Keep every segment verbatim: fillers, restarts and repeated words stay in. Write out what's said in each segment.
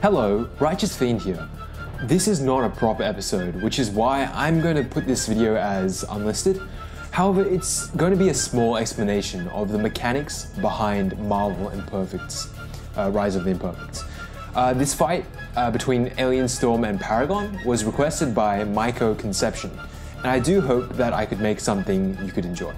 Hello, Righteous Fiend here. This is not a proper episode, which is why I'm going to put this video as unlisted. However, it's going to be a small explanation of the mechanics behind Marvel Imperfects, uh, Rise of the Imperfects. Uh, this fight uh, between Alien Storm and Paragon was requested by Myco Conception, and I do hope that I could make something you could enjoy.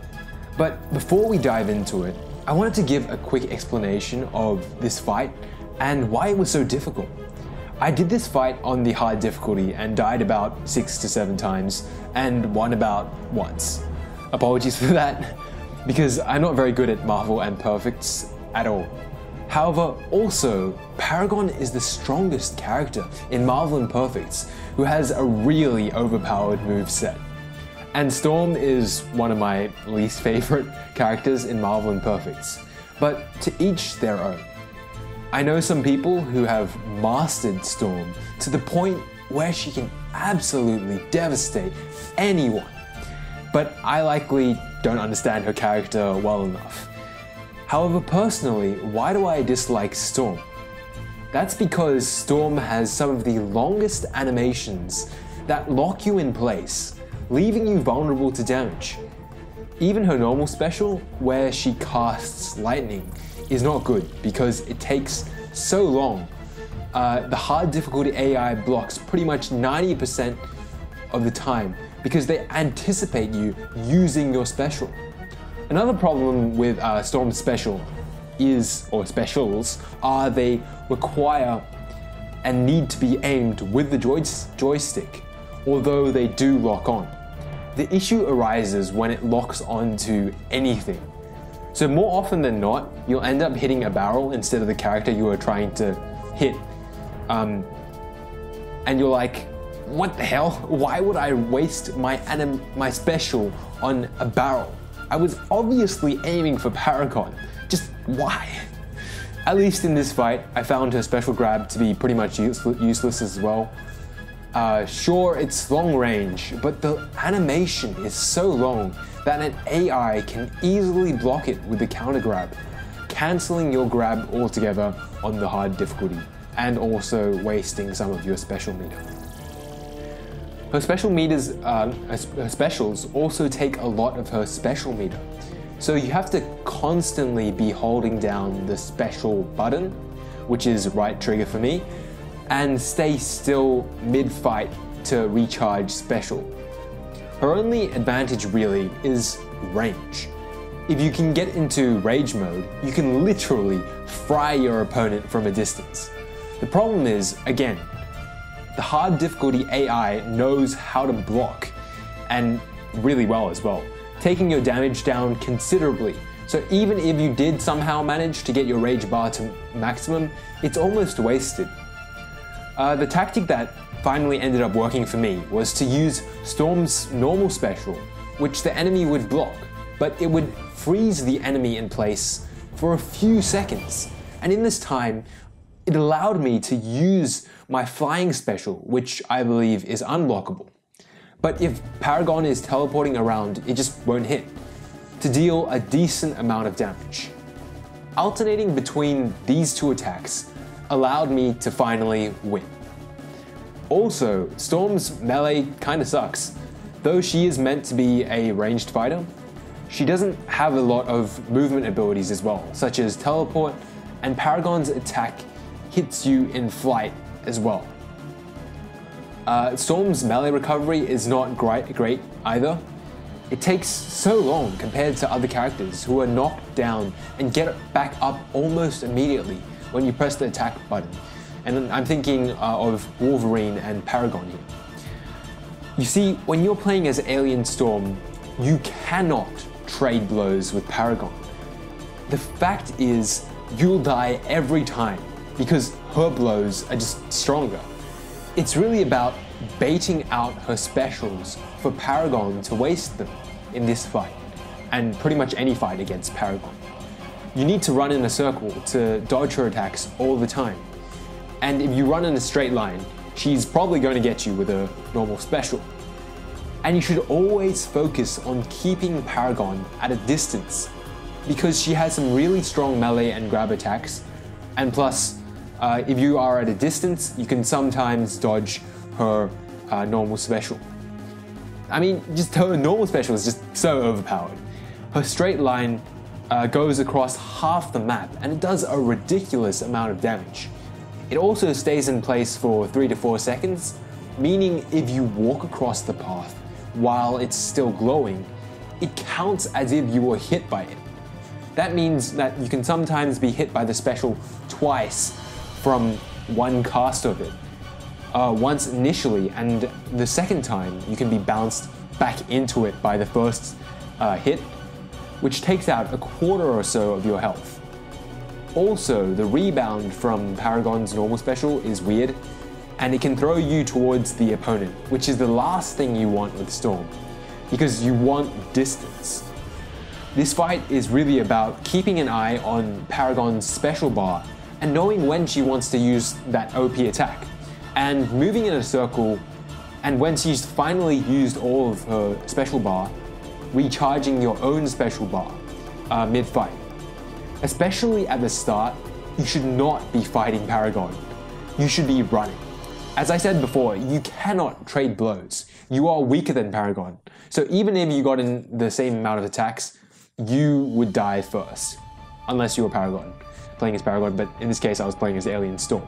But before we dive into it, I wanted to give a quick explanation of this fight and why it was so difficult. I did this fight on the hard difficulty and died about six to seven times and won about once. Apologies for that, because I'm not very good at Marvel Imperfects at all. However, also, Paragon is the strongest character in Marvel Imperfects, who has a really overpowered moveset. And Storm is one of my least favorite characters in Marvel Imperfects, but to each their own. I know some people who have mastered Storm to the point where she can absolutely devastate anyone, but I likely don't understand her character well enough. However, personally, why do I dislike Storm? That's because Storm has some of the longest animations that lock you in place, leaving you vulnerable to damage. Even her normal special, where she casts lightning, is not good because it takes so long. Uh, the hard difficulty A I blocks pretty much ninety percent of the time because they anticipate you using your special. Another problem with uh, Storm's special is, or specials, are they require and need to be aimed with the joy joystick, although they do lock on. The issue arises when it locks onto anything. So more often than not, you'll end up hitting a barrel instead of the character you are trying to hit. Um, and you're like, what the hell? Why would I waste my anim my special on a barrel? I was obviously aiming for Paragon. Just why? At least in this fight, I found her special grab to be pretty much useless, useless as well. Uh, sure, it's long range, but the animation is so long that an A I can easily block it with the counter grab, cancelling your grab altogether on the hard difficulty, and also wasting some of your special meter. Her special meters, uh, her specials also take a lot of her special meter, so you have to constantly be holding down the special button, which is right trigger for me, and stay still mid-fight to recharge special. Her only advantage really is range. If you can get into rage mode, you can literally fry your opponent from a distance. The problem is, again, the hard difficulty A I knows how to block, and really well as well, taking your damage down considerably. So even if you did somehow manage to get your rage bar to maximum, it's almost wasted. Uh, the tactic that finally ended up working for me was to use Storm's normal special, which the enemy would block, but it would freeze the enemy in place for a few seconds. And in this time, it allowed me to use my flying special, which I believe is unblockable. But if Paragon is teleporting around, it just won't hit, to deal a decent amount of damage. Alternating between these two attacks allowed me to finally win. Also, Storm's melee kinda sucks. Though she is meant to be a ranged fighter, she doesn't have a lot of movement abilities as well, such as teleport, and Paragon's attack hits you in flight as well. Uh, Storm's melee recovery is not great, great either. It takes so long compared to other characters who are knocked down and get back up almost immediately when you press the attack button. And I'm thinking uh, of Wolverine and Paragon here. You see, when you're playing as Alien Storm, you cannot trade blows with Paragon. The fact is, you'll die every time because her blows are just stronger. It's really about baiting out her specials for Paragon to waste them in this fight, and pretty much any fight against Paragon. You need to run in a circle to dodge her attacks all the time. And if you run in a straight line, she's probably going to get you with a normal special. And you should always focus on keeping Paragon at a distance, because she has some really strong melee and grab attacks, and plus, Uh, if you are at a distance, you can sometimes dodge her uh, normal special. I mean, just her normal special is just so overpowered. Her straight line uh, goes across half the map, and it does a ridiculous amount of damage. It also stays in place for three to four seconds, meaning if you walk across the path while it's still glowing, it counts as if you were hit by it. That means that you can sometimes be hit by the special twice from one cast of it. Uh, once initially, and the second time you can be bounced back into it by the first uh, hit, which takes out a quarter or so of your health. Also, the rebound from Paragon's normal special is weird, and it can throw you towards the opponent, which is the last thing you want with Storm, because you want distance. This fight is really about keeping an eye on Paragon's special bar and knowing when she wants to use that O P attack, and moving in a circle, and when she's finally used all of her special bar, recharging your own special bar uh, mid-fight. Especially at the start, you should not be fighting Paragon. You should be running. As I said before, you cannot trade blows. You are weaker than Paragon. So even if you got in the same amount of attacks, you would die first. Unless you were Paragon, playing as Paragon, but in this case I was playing as Alien Storm.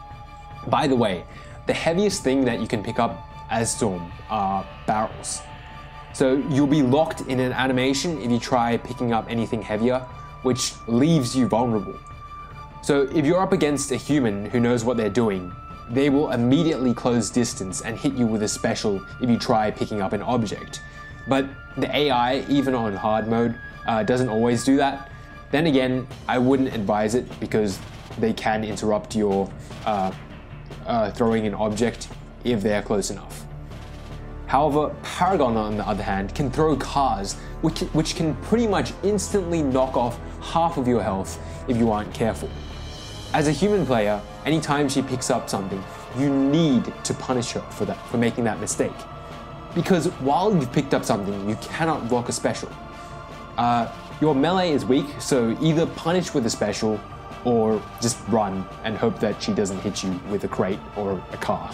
By the way, the heaviest thing that you can pick up as Storm are barrels. So you'll be locked in an animation if you try picking up anything heavier, which leaves you vulnerable. So if you're up against a human who knows what they're doing, they will immediately close distance and hit you with a special if you try picking up an object. But the A I, even on hard mode, uh, doesn't always do that. Then again, I wouldn't advise it because they can interrupt your uh, uh, throwing an object if they're close enough. However, Paragon, on the other hand, can throw cars, which, which can pretty much instantly knock off half of your health if you aren't careful. As a human player, anytime she picks up something, you need to punish her for that, for making that mistake. Because while you've picked up something, you cannot block a special. Uh, your melee is weak, so either punish with a special or just run and hope that she doesn't hit you with a crate or a car.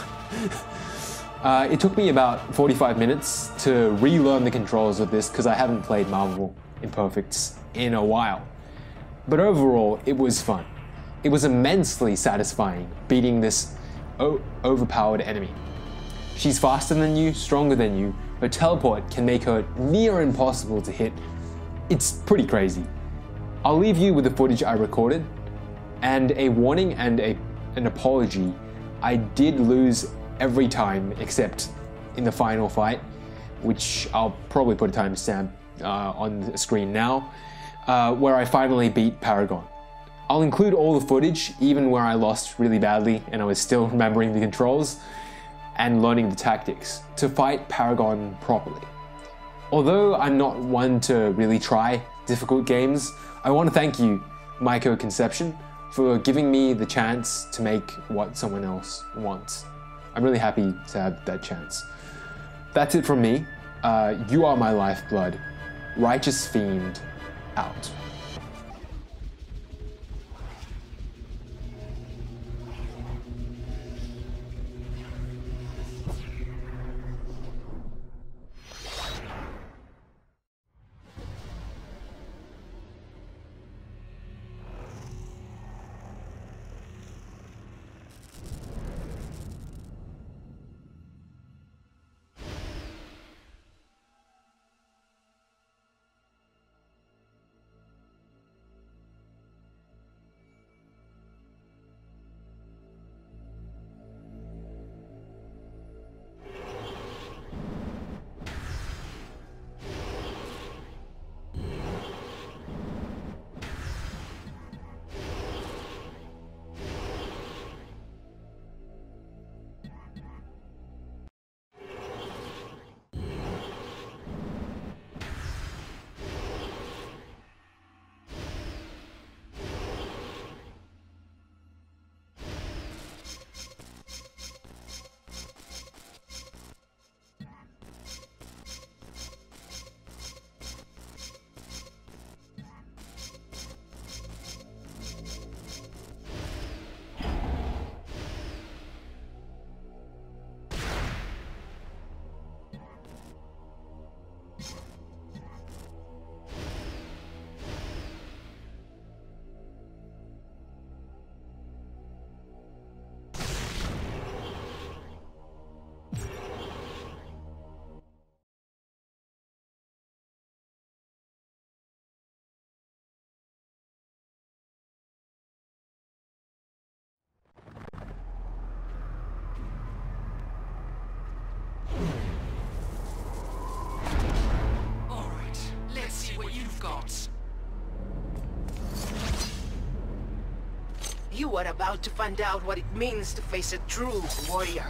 Uh, it took me about forty-five minutes to relearn the controls of this because I haven't played Marvel Imperfects in a while. But overall, it was fun. It was immensely satisfying beating this overpowered enemy. She's faster than you, stronger than you, her teleport can make her near impossible to hit. It's pretty crazy. I'll leave you with the footage I recorded, and a warning and a, an apology. I did lose every time except in the final fight, which I'll probably put a timestamp uh, on the screen now, uh, where I finally beat Paragon. I'll include all the footage, even where I lost really badly and I was still remembering the controls and learning the tactics to fight Paragon properly. Although I'm not one to really try difficult games, I want to thank you, Myco Conception, for giving me the chance to make what someone else wants. I'm really happy to have that chance. That's it from me. Uh, you are my lifeblood. Righteous Fiend, out. You are about to find out what it means to face a true warrior.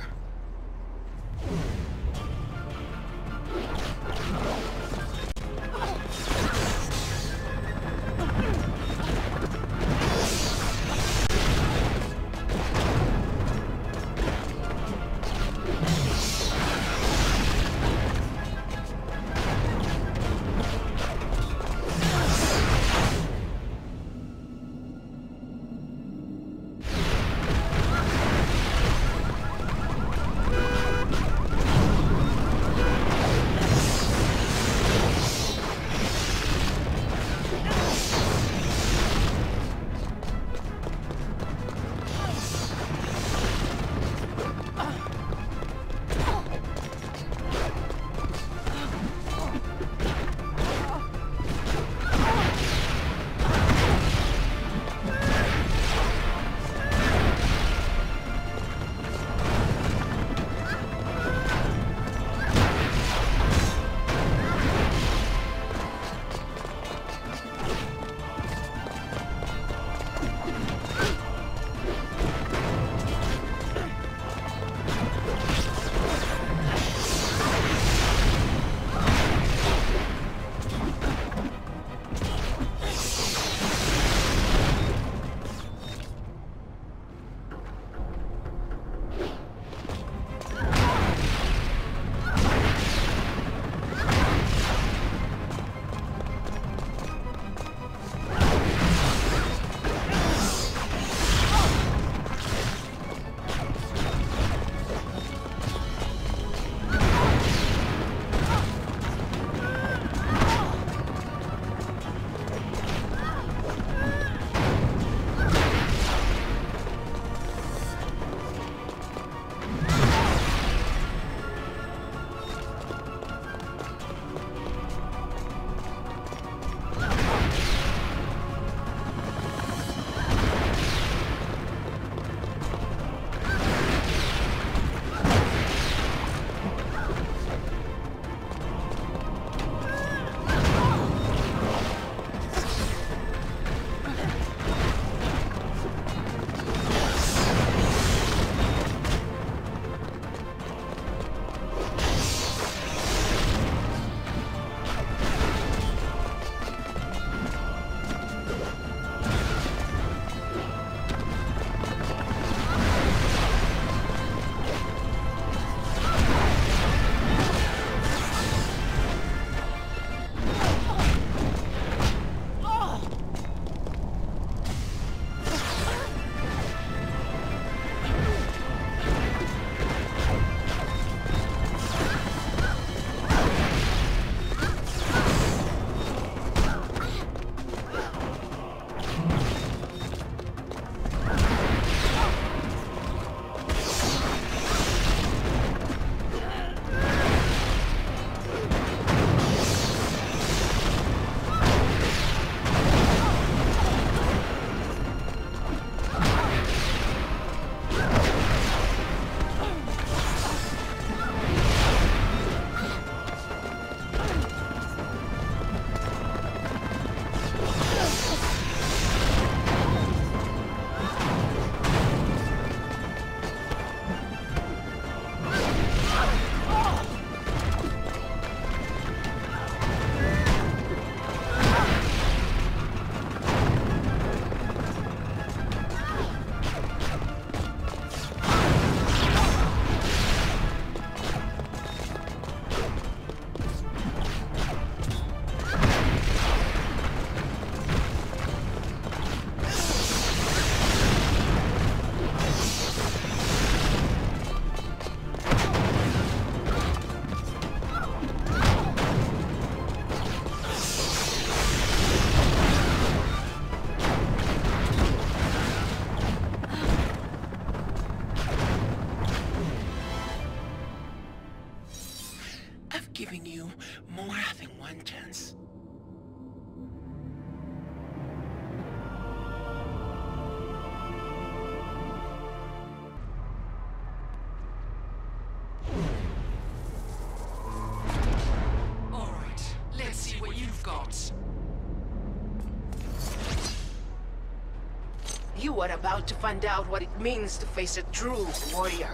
You are about to find out what it means to face a true warrior.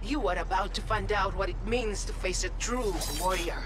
You are about to find out what it means to face a true warrior.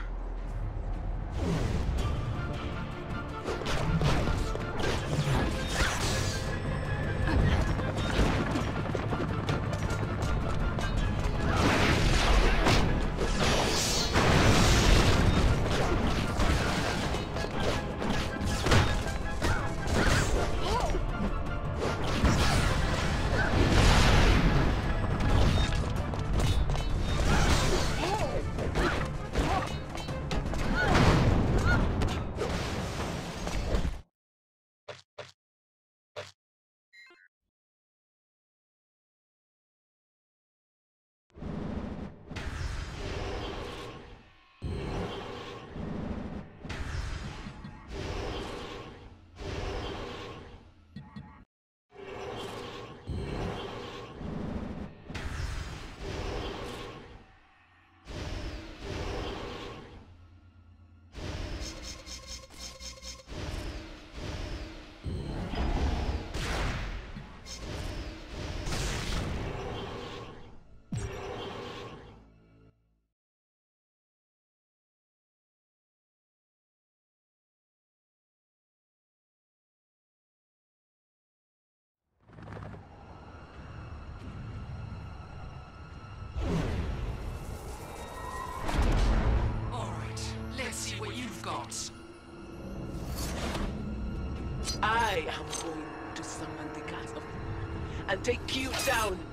I am going to summon the gods of and take you down